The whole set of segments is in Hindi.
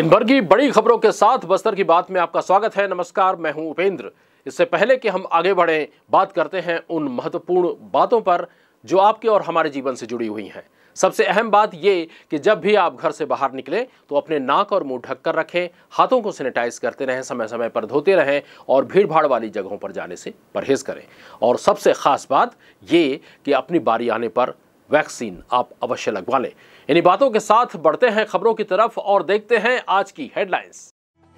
दिन भर की बड़ी खबरों के साथ बस्तर की बात में आपका स्वागत है। नमस्कार, मैं हूं उपेंद्र। इससे पहले कि हम आगे बढ़ें, बात करते हैं उन महत्वपूर्ण बातों पर जो आपके और हमारे जीवन से जुड़ी हुई हैं। सबसे अहम बात ये कि जब भी आप घर से बाहर निकलें तो अपने नाक और मुंह ढककर रखें, हाथों को सैनिटाइज करते रहें, समय समय पर धोते रहें और भीड़ भाड़ वाली जगहों पर जाने से परहेज करें। और सबसे खास बात ये कि अपनी बारी आने पर वैक्सीन आप अवश्य लगवा लें। इन्हीं बातों के साथ बढ़ते हैं खबरों की तरफ और देखते हैं आज की हेडलाइंस।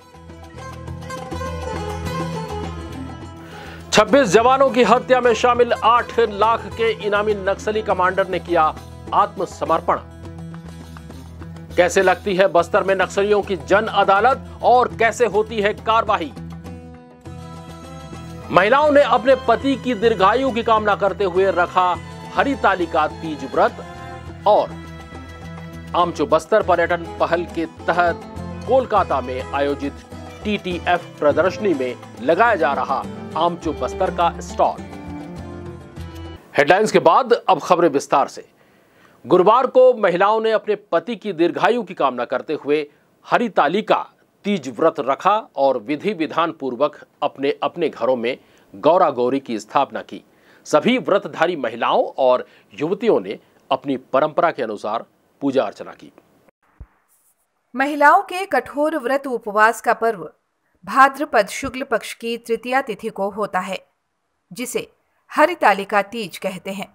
26 जवानों की हत्या में शामिल 8 लाख के इनामी नक्सली कमांडर ने किया आत्मसमर्पण। कैसे लगती है बस्तर में नक्सलियों की जन अदालत और कैसे होती है कार्रवाई। महिलाओं ने अपने पति की दीर्घायु की कामना करते हुए रखा हरितालिका तीज व्रत। और आमचो बस्तर पर्यटन पहल के तहत कोलकाता में आयोजित TTF प्रदर्शनी में लगाया जा रहा आमचो बस्तर का स्टॉल। हेडलाइंस के बाद अब खबरें विस्तार से। गुरुवार को महिलाओं ने अपने पति की दीर्घायु की कामना करते हुए हरितालिका तीज व्रत रखा और विधि विधान पूर्वक अपने अपने घरों में गौरा गौरी की स्थापना की। सभी व्रतधारी महिलाओं और युवतियों ने अपनी परंपरा के अनुसार पूजा अर्चना की। महिलाओं के कठोर व्रत उपवास का पर्व भाद्रपद शुक्ल पक्ष की तृतीया तिथि को होता है, जिसे हरितालिका तीज कहते हैं।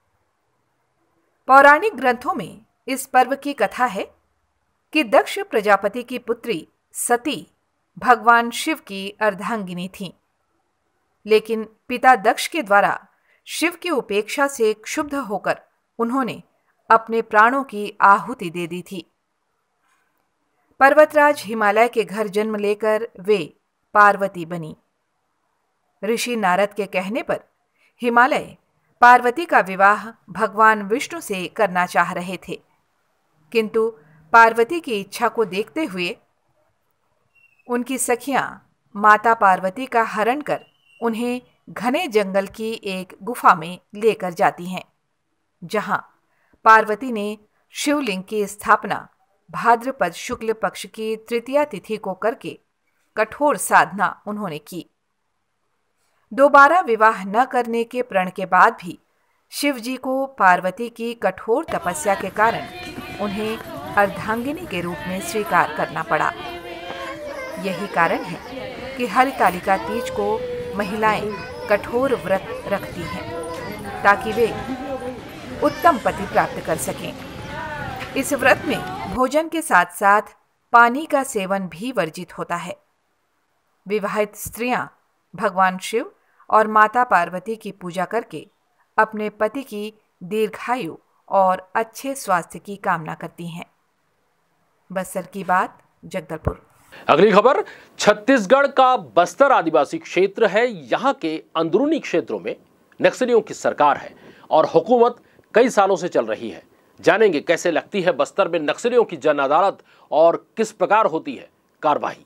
पौराणिक ग्रंथों में इस पर्व की कथा है कि दक्ष प्रजापति की पुत्री सती भगवान शिव की अर्धांगिनी थीं, लेकिन पिता दक्ष के द्वारा शिव की उपेक्षा से क्षुब्ध होकर उन्होंने अपने प्राणों की आहुति दे दी थी। पर्वतराज हिमालय के घर जन्म लेकर वे पार्वती बनी। ऋषि नारद के कहने पर हिमालय पार्वती का विवाह भगवान विष्णु से करना चाह रहे थे, किंतु पार्वती की इच्छा को देखते हुए उनकी सखियां माता पार्वती का हरण कर उन्हें घने जंगल की एक गुफा में लेकर जाती हैं, जहां पार्वती ने शिवलिंग की स्थापना भाद्रपद शुक्ल पक्ष की तृतीया तिथि को करके कठोर साधना उन्होंने की। दोबारा विवाह न करने के प्रण के बाद भी शिव जी को पार्वती की कठोर तपस्या के कारण उन्हें अर्धांगिनी के रूप में स्वीकार करना पड़ा। यही कारण है कि हरितालिका तीज को महिलाएं कठोर व्रत रखती हैं ताकि वे उत्तम पति प्राप्त कर सकें। इस व्रत में भोजन के साथ साथ पानी का सेवन भी वर्जित होता है। विवाहित स्त्रियां भगवान शिव और माता पार्वती की पूजा करके अपने पति की दीर्घायु और अच्छे स्वास्थ्य की कामना करती हैं। बस्तर की बात, जगदलपुर। अगली खबर, छत्तीसगढ़ का बस्तर आदिवासी क्षेत्र है। यहाँ के अंदरूनी क्षेत्रों में नक्सलियों की सरकार है और हुकूमत कई सालों से चल रही है। जानेंगे कैसे लगती है बस्तर में नक्सलियों की जन अदालत और किस प्रकार होती है कार्रवाई।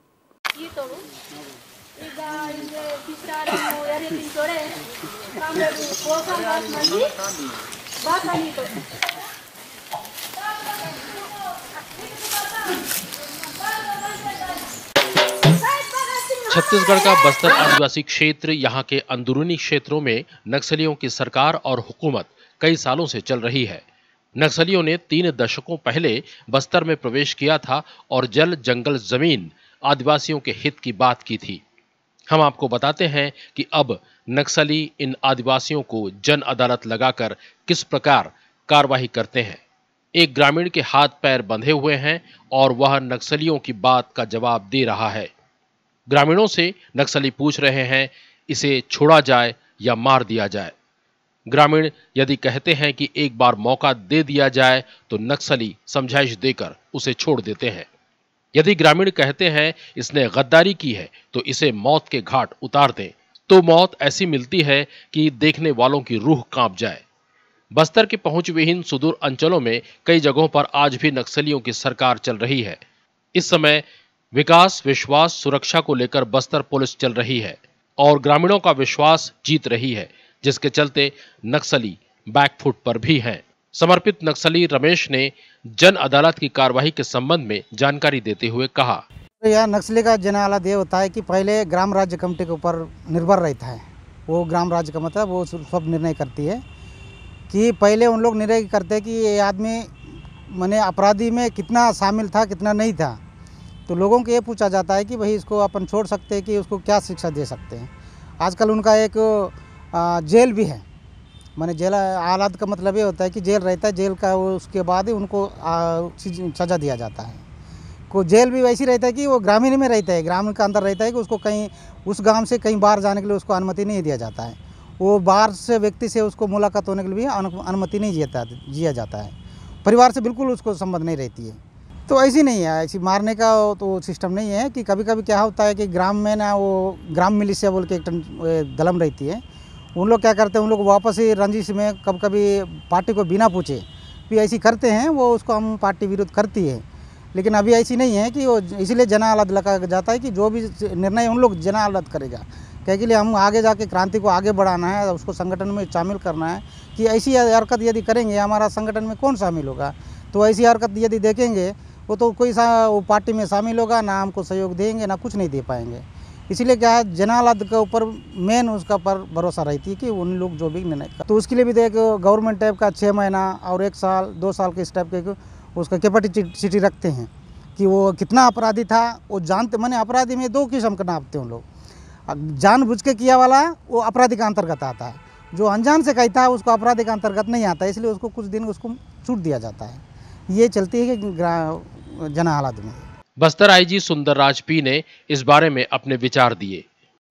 छत्तीसगढ़ का बस्तर आदिवासी क्षेत्र यहाँ के अंदरूनी क्षेत्रों में नक्सलियों की सरकार और हुकूमत कई सालों से चल रही है। नक्सलियों ने 3 दशकों पहले बस्तर में प्रवेश किया था और जल जंगल जमीन आदिवासियों के हित की बात की थी। हम आपको बताते हैं कि अब नक्सली इन आदिवासियों को जन अदालत लगाकर किस प्रकार कार्रवाई करते हैं। एक ग्रामीण के हाथ पैर बंधे हुए हैं और वह नक्सलियों की बात का जवाब दे रहा है। ग्रामीणों से नक्सली पूछ रहे हैं इसे छोड़ा जाए या मार दिया जाए। ग्रामीण यदि कहते हैं कि एक बार मौका दे दिया जाए तो नक्सली समझाइश देकर उसे छोड़ देते हैं। यदि ग्रामीण कहते हैं इसने गद्दारी की है तो इसे मौत के घाट उतार दें, तो मौत ऐसी मिलती है कि देखने वालों की रूह कांप जाए। बस्तर के पहुंच विहीन सुदूर अंचलों में कई जगहों पर आज भी नक्सलियों की सरकार चल रही है। इस समय विकास, विश्वास, सुरक्षा को लेकर बस्तर पुलिस चल रही है और ग्रामीणों का विश्वास जीत रही है, जिसके चलते नक्सली बैकफुट पर भी हैं। समर्पित नक्सली रमेश ने जन अदालत की कार्यवाही के संबंध में जानकारी देते हुए कहा, यह नक्सली का जन अदालत ये होता है कि पहले ग्राम राज्य कमेटी के ऊपर निर्भर रहता है। वो ग्राम राज्य का मतलब वो सब निर्णय करती है कि पहले उन लोग निर्णय करते हैं कि ये आदमी माने अपराधी में कितना शामिल था कितना नहीं था। तो लोगों को ये पूछा जाता है कि भाई इसको अपन छोड़ सकते हैं कि उसको क्या शिक्षा दे सकते हैं। आजकल उनका एक जेल भी है, माने जेल हालात का मतलब ये होता है कि जेल रहता है, जेल का उसके बाद ही उनको सज़ा दिया जाता है। को जेल भी वैसी रहता है कि वो ग्रामीण में रहता है, ग्रामीण का अंदर रहता है कि उसको कहीं उस गांव से कहीं बाहर जाने के लिए उसको अनुमति नहीं दिया जाता है। वो बाहर से व्यक्ति से उसको मुलाकात होने के लिए भी अनुमति नहीं दिया जाता है। परिवार से बिल्कुल उसको संबंध नहीं रहती है। तो ऐसी नहीं है, ऐसी मारने का तो सिस्टम नहीं है। कि कभी कभी क्या होता है कि ग्राम में ना वो ग्राम मिलिशिया बोल के एक दलम रहती है, उन लोग क्या करते हैं, उन लोग वापस ही रंजिश में कभी कभी पार्टी को बिना पूछे भी ऐसी करते हैं, वो उसको हम पार्टी विरोध करती है। लेकिन अभी ऐसी नहीं है कि वो इसीलिए जन अदालत लगा जाता है कि जो भी निर्णय उन लोग जन अदालत करेगा, क्या के लिए हम आगे जाके क्रांति को आगे बढ़ाना है, उसको संगठन में शामिल करना है। कि ऐसी हरकत यदि करेंगे हमारा संगठन में कौन शामिल होगा। तो ऐसी हरकत यदि देखेंगे वो तो कोई वो पार्टी में शामिल होगा ना, हमको सहयोग देंगे ना कुछ नहीं दे पाएंगे। इसीलिए क्या है, जन अदालत के ऊपर मेन उसका पर भरोसा रहती है कि उन लोग जो भी निर्णय कर। तो उसके लिए भी देख गवर्नमेंट टाइप का 6 महीना और 1 साल 2 साल के इस टाइप के उसका कैपेसिटी रखते हैं कि वो कितना अपराधी था वो जानते। मैंने अपराधी में 2 किस्म का नापते हैं उन लोग। जानबूझ के किया वाला वो अपराधी का अंतर्गत आता है, जो अनजान से कहता है उसको अपराधी का अंतर्गत नहीं आता, इसलिए उसको कुछ दिन उसको छूट दिया जाता है। ये चलती है जन अदालत में। बस्तर आईजी सुंदरराज पी ने इस बारे में अपने विचार दिए।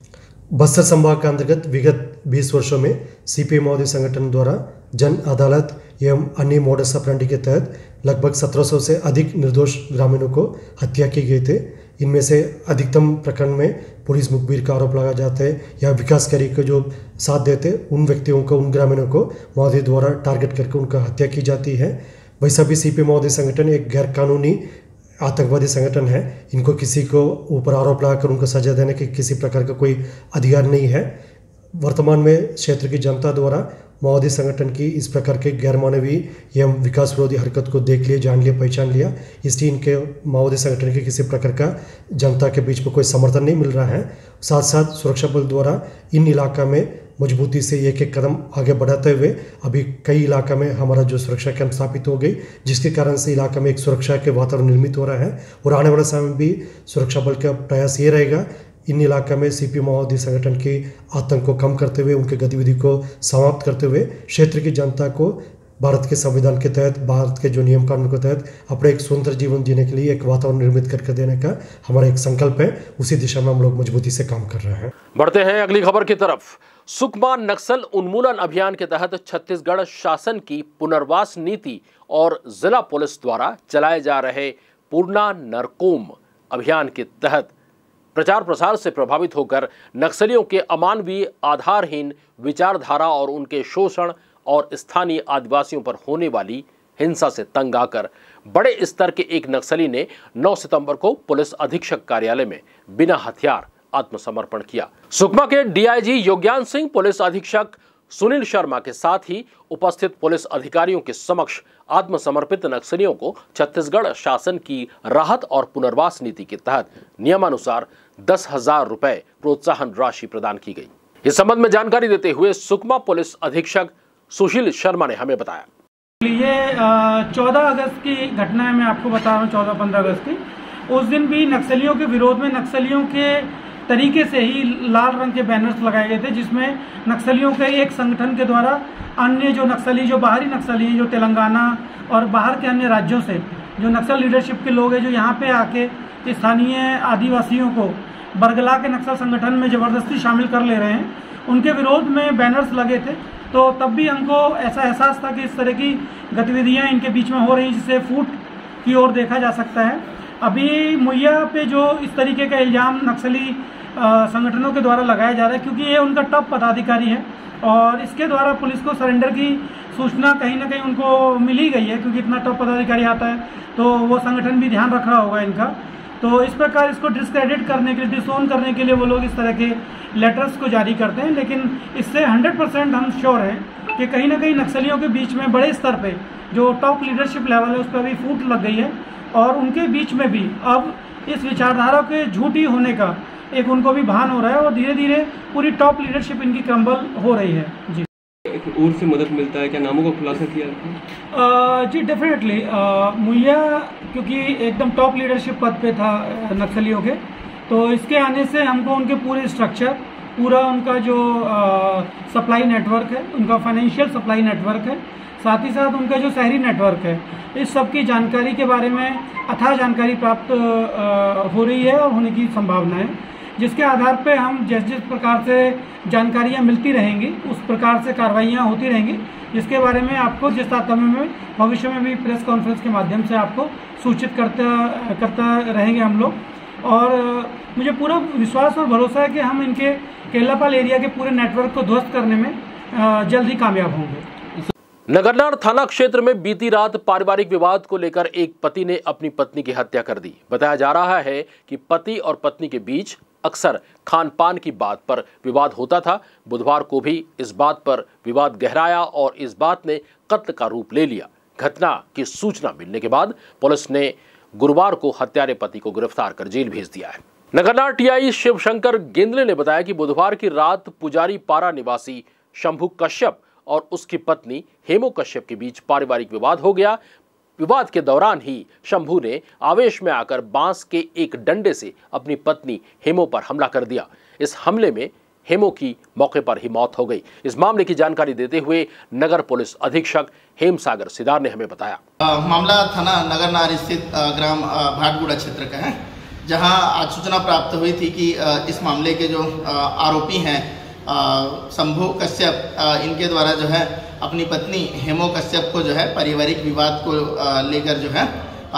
बस्तर संभाग के अंतर्गत विगत 20 वर्षों में सीपीएम महोदय संगठन द्वारा जन अदालत एवं अन्य मोडस ऑपरेंडी के तहत लगभग 1700 से अधिक निर्दोष ग्रामीणों को हत्या की गई थे। इनमें से अधिकतम प्रकरण में पुलिस मुखबिर का आरोप लगाया जाता है या विकासकारी को जो साथ देते उन व्यक्तियों को, उन ग्रामीणों को महोदय द्वारा टारगेट करके उनका हत्या की जाती है। वैसा भी सीपीएम महोदय संगठन एक गैर कानूनी आतंकवादी संगठन है। इनको किसी को ऊपर आरोप लगाकर उनको सजा देने के किसी प्रकार का कोई अधिकार नहीं है। वर्तमान में क्षेत्र की जनता द्वारा महोदय संगठन की इस प्रकार के गैर मानवीय एवं विकास विरोधी हरकत को देख लिया, जान लिया, पहचान लिया। इसलिए इनके महोदय संगठन के किसी प्रकार का जनता के बीच में कोई समर्थन नहीं मिल रहा है। साथ साथ सुरक्षा बल द्वारा इन इलाका में मजबूती से एक एक कदम आगे बढ़ाते हुए अभी कई इलाका में हमारा जो सुरक्षा कैंप स्थापित हो गई, जिसके कारण से इलाका में एक सुरक्षा के वातावरण निर्मित हो रहा है। और आने वाले समय में भी सुरक्षा बल का प्रयास ये रहेगा इन इलाका में सीपीएम महोदय संगठन के आतंक को कम करते हुए, उनके गतिविधि को समाप्त करते हुए क्षेत्र की जनता को भारत के संविधान के तहत, भारत के जो नियम कानून के तहत अपने एक स्वतंत्र जीवन जीने के लिए एक वातावरण निर्मित करके देने का हमारा एक संकल्प है। उसी दिशा में हम लोग मजबूती से काम कर रहे हैं। बढ़ते हैं अगली खबर की तरफ। सुकमा नक्सल उन्मूलन अभियान के तहत छत्तीसगढ़ शासन की पुनर्वास नीति और जिला पुलिस द्वारा चलाए जा रहे पूर्णा नरकोम अभियान के तहत प्रचार प्रसार से प्रभावित होकर नक्सलियों के अमानवीय, आधारहीन विचारधारा और उनके शोषण और स्थानीय आदिवासियों पर होने वाली हिंसा से तंग आकर बड़े स्तर के एक नक्सली ने 9 सितंबर को पुलिस अधीक्षक कार्यालय में बिना हथियार आत्मसमर्पण किया। सुकमा के डीआईजी योज्ञान सिंह, पुलिस अधीक्षक सुनील शर्मा के साथ ही उपस्थित पुलिस अधिकारियों के समक्ष आत्मसमर्पित नक्सलियों को छत्तीसगढ़ शासन की राहत और पुनर्वास नीति के तहत नियमानुसार 10,000 रुपए प्रोत्साहन राशि प्रदान की गई। इस संबंध में जानकारी देते हुए सुकमा पुलिस अधीक्षक सुशील शर्मा ने हमें बताया। ये 14 अगस्त की घटना है, मैं आपको बता रहा हूँ 14-15 अगस्त की। उस दिन भी नक्सलियों के विरोध में नक्सलियों के तरीके से ही लाल रंग के बैनर्स लगाए गए थे, जिसमें नक्सलियों के एक संगठन के द्वारा अन्य जो नक्सली, जो बाहरी नक्सली हैं, जो तेलंगाना और बाहर के अन्य राज्यों से जो नक्सल लीडरशिप के लोग हैं, जो यहाँ पे आके स्थानीय आदिवासियों को बरगला के नक्सल संगठन में ज़बरदस्ती शामिल कर ले रहे हैं, उनके विरोध में बैनर्स लगे थे। तो तब भी हमको ऐसा एहसास था कि इस तरह की गतिविधियाँ इनके बीच में हो रही, जिससे फूट की ओर देखा जा सकता है। अभी मुहैया पे जो इस तरीके का इल्ज़ाम नक्सली संगठनों के द्वारा लगाया जा रहा है, क्योंकि ये उनका टॉप पदाधिकारी है और इसके द्वारा पुलिस को सरेंडर की सूचना कहीं ना कहीं उनको मिल ही गई है, क्योंकि इतना टॉप पदाधिकारी आता है तो वो संगठन भी ध्यान रख रहा होगा इनका। तो इस प्रकार इसको डिस्क्रेडिट करने के लिए, डिसोन करने के लिए वो लोग इस तरह के लेटर्स को जारी करते हैं। लेकिन इससे 100% हम श्योर हैं कि कहीं ना कहीं नक्सलियों के बीच में बड़े स्तर पे जो टॉप लीडरशिप लेवल है उस पर भी फूट लग गई है और उनके बीच में भी अब इस विचारधारा के झूठी होने का एक उनको भी भान हो रहा है और धीरे धीरे पूरी टॉप लीडरशिप इनकी क्रम्बल हो रही है। जी, एक और से मदद मिलता है, क्या नामों का खुलासा किया? जी डेफिनेटली मुहैया, क्योंकि एकदम टॉप लीडरशिप पद पे था नक्सलियों के, तो इसके आने से हमको उनके पूरे स्ट्रक्चर, पूरा उनका जो सप्लाई नेटवर्क है, उनका फाइनेंशियल सप्लाई नेटवर्क है, साथ ही साथ उनका जो शहरी नेटवर्क है, इस सब की जानकारी के बारे में अथाह जानकारी प्राप्त हो रही है और होने की संभावना है, जिसके आधार पे हम जिस प्रकार से जानकारियां मिलती रहेंगी उस प्रकार से कार्रवाइयां होती रहेंगी, जिसके बारे में आपको जिस तारतम्य में भविष्य में भी प्रेस कॉन्फ्रेंस के माध्यम से आपको सूचित करता रहेंगे हम लोग। और मुझे पूरा विश्वास और भरोसा है कि हम इनके केलापाल एरिया के पूरे नेटवर्क को ध्वस्त करने में जल्द ही कामयाब होंगे। नगरनार थाना क्षेत्र में बीती रात पारिवारिक विवाद को लेकर एक पति ने अपनी पत्नी की हत्या कर दी। बताया जा रहा है कि पति और पत्नी के बीच अक्सर खान पान की बात पर विवाद होता था। बुधवार को भी इस बात पर विवाद गहराया और इस बात ने कत्ल का रूप ले लिया। घटना की सूचना मिलने के बाद पुलिस ने गुरुवार को हत्यारे पति को गिरफ्तार कर जेल भेज दिया है। नगरनार टीआई शिवशंकर गेंदले ने बताया कि बुधवार की रात पुजारी पारा निवासी शंभू कश्यप और उसकी पत्नी हेमो कश्यप के बीच पारिवारिक विवाद हो गया। विवाद के दौरान ही शंभू ने आवेश में आकर बांस के एक डंडे से अपनी पत्नी हेमो पर हमला कर दिया। इस हमले में हेमो की मौके पर ही मौत हो गई। इस मामले की जानकारी देते हुए नगर पुलिस अधीक्षक हेमसागर सिदार ने हमें बताया। मामला थाना नगरनार स्थित ग्राम भाटगुड़ा क्षेत्र का है, जहां आज सूचना प्राप्त हुई थी कि इस मामले के जो आरोपी हैं शंभू कश्यप, इनके द्वारा जो है अपनी पत्नी हेमो कश्यप को जो है पारिवारिक विवाद को लेकर जो है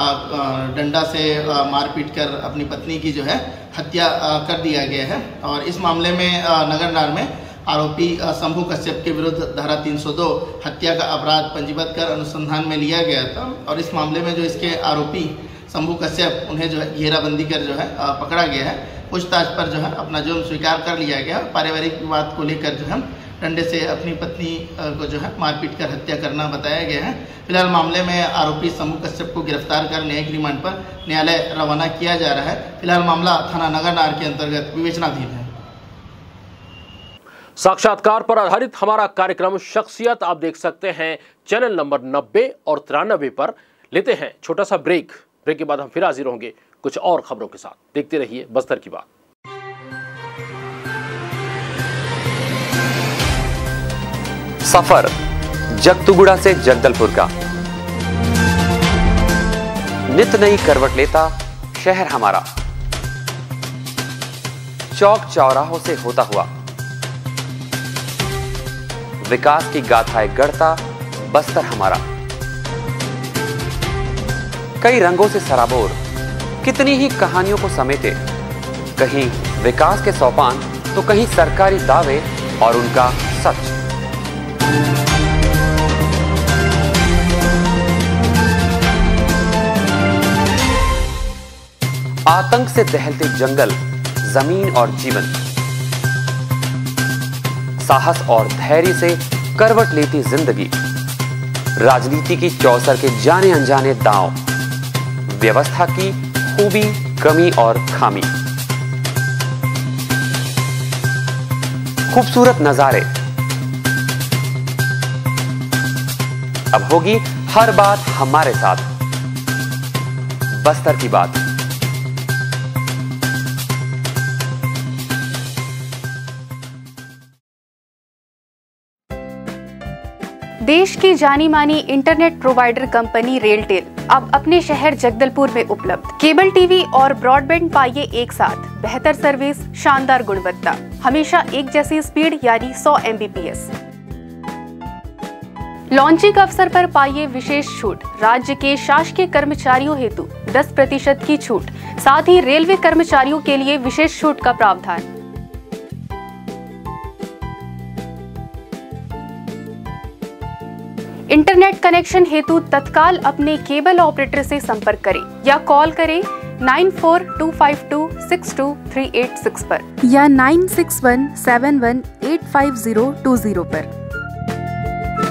डंडा से मारपीट कर अपनी पत्नी की जो है हत्या कर दिया गया है। और इस मामले में नगरनार में आरोपी शंभू कश्यप के विरुद्ध धारा 302 हत्या का अपराध पंजीबद्ध कर अनुसंधान में लिया गया था। और इस मामले में जो इसके आरोपी शंभू कश्यप, उन्हें जो है घेराबंदी कर जो है पकड़ा गया है। पूछताछ पर जो है अपना जुर्म स्वीकार कर लिया गया। पारिवारिक विवाद को लेकर जो है डंडे से अपनी पत्नी को जो है मारपीट कर हत्या करना बताया गया है। फिलहाल मामले में आरोपी शंभू कश्यप को गिरफ्तार कर न्यायिक रिमांड पर न्यायालय रवाना किया जा रहा है। फिलहाल मामला थाना नगरनार के अंतर्गत विवेचनाधीन है। साक्षात्कार पर आधारित हमारा कार्यक्रम शख्सियत आप देख सकते हैं चैनल नंबर 90 और 93 पर। लेते हैं छोटा सा ब्रेक के बाद हम फिर हाजिर होंगे कुछ और खबरों के साथ। देखते रहिए बस्तर की बात। सफर जगतुगुड़ा से जगदलपुर का, नित नई करवट लेता शहर हमारा, चौक चौराहों से होता हुआ विकास की गाथाएं गढ़ता बस्तर हमारा। कई रंगों से सराबोर कितनी ही कहानियों को समेटे, कहीं विकास के सोपान तो कहीं सरकारी दावे और उनका सच। आतंक से दहलते जंगल, जमीन और जीवन, साहस और धैर्य से करवट लेती जिंदगी, राजनीति की चौसर के जाने अनजाने दांव, व्यवस्था की खूबी, कमी और खामी, खूबसूरत नजारे। अब होगी हर बात हमारे साथ, बस्तर की बात। देश की जानी मानी इंटरनेट प्रोवाइडर कंपनी रेलटेल अब अपने शहर जगदलपुर में उपलब्ध। केबल टीवी और ब्रॉडबैंड पाइए एक साथ, बेहतर सर्विस, शानदार गुणवत्ता, हमेशा एक जैसी स्पीड यानी 100 Mbps। लॉन्चिंग अवसर पर पाइए विशेष छूट, राज्य के शासकीय कर्मचारियों हेतु 10% की छूट, साथ ही रेलवे कर्मचारियों के लिए विशेष छूट का प्रावधान। इंटरनेट कनेक्शन हेतु तत्काल अपने केबल ऑपरेटर से संपर्क करें या कॉल करें 9425262386 पर या 9617185020 पर।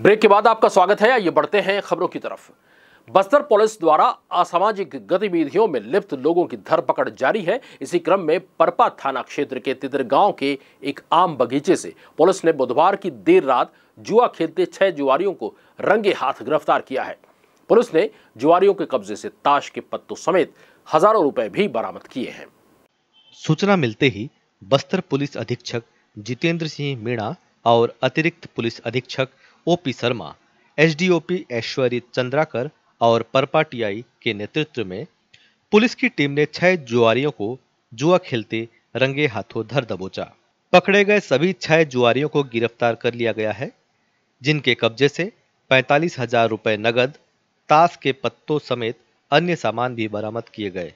ब्रेक के बाद आपका स्वागत है। आइए बढ़ते हैं खबरों की तरफ। बस्तर पुलिस द्वारा असामाजिक गतिविधियों में लिप्त लोगों की धरपकड़ जारी है। इसी क्रम में परपा थाना क्षेत्र के तितर गांव के एक आम बगीचे से पुलिस ने बुधवार की देर रात जुआ खेलते 6 जुआरियों को रंगे हाथ गिरफ्तार किया है। पुलिस ने जुआरियों के कब्जे से ताश के पत्तों समेत हजारों रुपए भी बरामद किए हैं। सूचना मिलते ही बस्तर पुलिस अधीक्षक जितेंद्र सिंह मीणा और अतिरिक्त पुलिस अधीक्षक ओपी शर्मा, एसडीओपी ऐश्वर्य चंद्राकर और परपा टीआई के नेतृत्व में पुलिस की टीम ने 6 जुआरियों को जुआ खेलते रंगे हाथों धर दबोचा। पकड़े गए सभी 6 जुआरियों को गिरफ्तार कर लिया गया है, जिनके कब्जे से 45,000 रुपए नगद, ताश के पत्तों समेत अन्य सामान भी बरामद किए गए।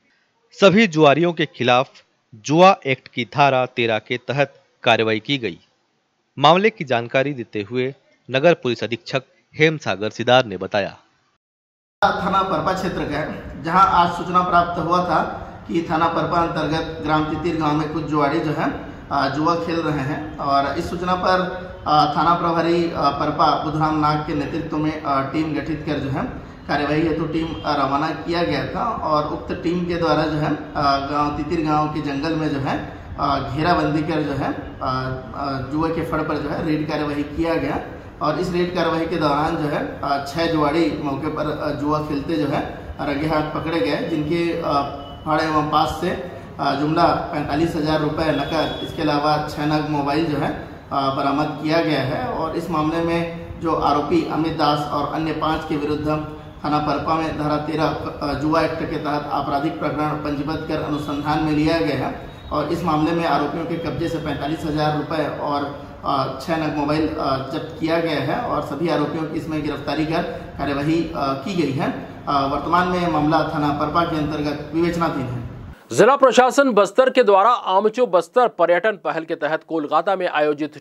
सभी जुआरियों के खिलाफ जुआ एक्ट की धारा 13 के तहत कार्रवाई की गई। मामले की जानकारी देते हुए नगर पुलिस अधीक्षक हेम सागर सिदार ने बताया। थाना परपा क्षेत्र का है, जहां आज सूचना प्राप्त हुआ था कि थाना परपा अंतर्गत ग्राम तितिर गांव में कुछ जुआरी जो है जुआ खेल रहे हैं और इस सूचना पर थाना प्रभारी परपा बुधराम नाग के नेतृत्व में टीम गठित कर जो है कार्यवाही हेतु टीम रवाना किया गया था और उक्त टीम के द्वारा जो है गांव तितिर गांव के जंगल में जो है घेराबंदी कर जो है जुए के फड़ पर जो है रेड कार्यवाही किया गया और इस रेड कार्यवाही के दौरान जो है 6 जुआरी मौके पर जुआ खेलते जो है रंगे हाथ पकड़े गए, जिनके फड़ एवं पास से जुमला 45,000 रुपये नकद, इसके अलावा 6 नग मोबाइल जो है बरामद किया गया है। और इस मामले में जो आरोपी अमित दास और अन्य 5 के विरुद्ध थाना परपा में धारा 13 जुआ एक्ट के तहत आपराधिक प्रकरण पंजीबद्ध कर अनुसंधान में लिया गया है और इस मामले में आरोपियों के कब्जे से 45,000 रुपये और 6 नग मोबाइल जब्त किया गया है और सभी आरोपियों की इसमें गिरफ्तारी कर कार्यवाही की गई है। वर्तमान में मामला थाना परपा के अंतर्गत विवेचनाधीन है। जिला प्रशासन बस्तर के द्वारा आमचो बस्तर पर्यटन पहल के तहत कोलकाता में आयोजित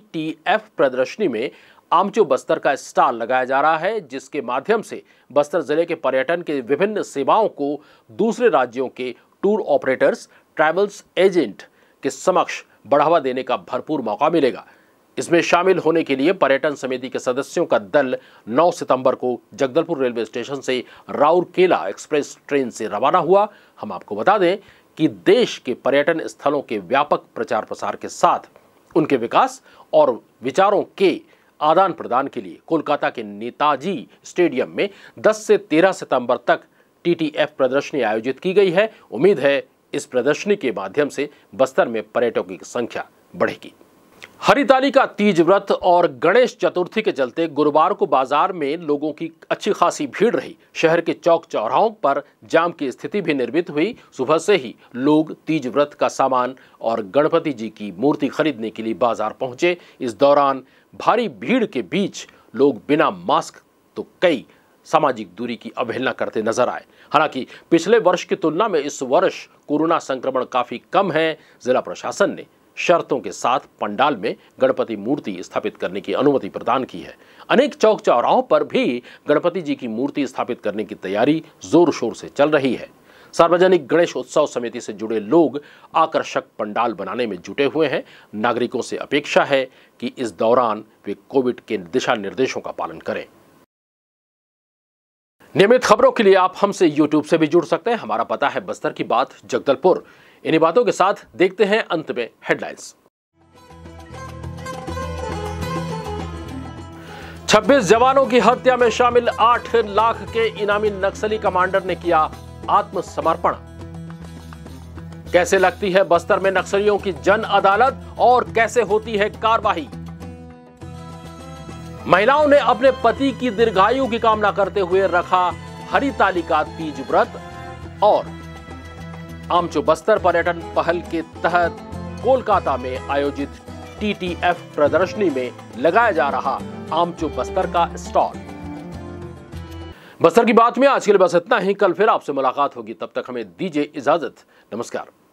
TTF प्रदर्शनी में आमचो बस्तर का स्टॉल लगाया जा रहा है, जिसके माध्यम से बस्तर जिले के पर्यटन के विभिन्न सेवाओं को दूसरे राज्यों के टूर ऑपरेटर्स, ट्रैवल्स एजेंट के समक्ष बढ़ावा देने का भरपूर मौका मिलेगा। इसमें शामिल होने के लिए पर्यटन समिति के सदस्यों का दल 9 सितंबर को जगदलपुर रेलवे स्टेशन से राउरकेला एक्सप्रेस ट्रेन से रवाना हुआ। हम आपको बता दें कि देश के पर्यटन स्थलों के व्यापक प्रचार प्रसार के साथ उनके विकास और विचारों के आदान प्रदान के लिए कोलकाता के नेताजी स्टेडियम में 10 से 13 सितंबर तक TTF प्रदर्शनी आयोजित की गई है। उम्मीद है इस प्रदर्शनी के माध्यम से बस्तर में पर्यटकों की संख्या बढ़ेगी। हरिताली का तीज व्रत और गणेश चतुर्थी के चलते गुरुवार को बाजार में लोगों की अच्छी खासी भीड़ रही। शहर के चौक चौराहों पर जाम की स्थिति भी निर्मित हुई। सुबह से ही लोग तीज व्रत का सामान और गणपति जी की मूर्ति खरीदने के लिए बाजार पहुंचे। इस दौरान भारी भीड़ के बीच लोग बिना मास्क तो कई सामाजिक दूरी की अवहेलना करते नजर आए। हालांकि पिछले वर्ष की तुलना में इस वर्ष कोरोना संक्रमण काफी कम है। जिला प्रशासन ने शर्तों के साथ पंडाल में गणपति मूर्ति स्थापित करने की अनुमति प्रदान की है। अनेक चौक चौराहों पर भी गणपति जी की मूर्ति स्थापित करने की तैयारी जोर शोर से चल रही है। सार्वजनिक गणेश उत्सव समिति से जुड़े लोग आकर्षक पंडाल बनाने में जुटे हुए हैं। नागरिकों से अपेक्षा है कि इस दौरान वे कोविड के दिशा निर्देशों का पालन करें। नियमित खबरों के लिए आप हमसे YouTube से भी जुड़ सकते हैं। हमारा पता है बस्तर की बात, जगदलपुर। इन्हीं बातों के साथ देखते हैं अंत में हेडलाइंस। 26 जवानों की हत्या में शामिल 8 लाख के इनामी नक्सली कमांडर ने किया आत्मसमर्पण। कैसे लगती है बस्तर में नक्सलियों की जन अदालत और कैसे होती है कार्रवाई? महिलाओं ने अपने पति की दीर्घायु की कामना करते हुए रखा हरिताली का तीज व्रत। और आमचो बस्तर पर्यटन पहल के तहत कोलकाता में आयोजित TTF प्रदर्शनी में लगाया जा रहा आमचो बस्तर का स्टॉल। बस्तर की बात में आज के लिए बस इतना ही। कल फिर आपसे मुलाकात होगी, तब तक हमें दीजिए इजाजत। नमस्कार।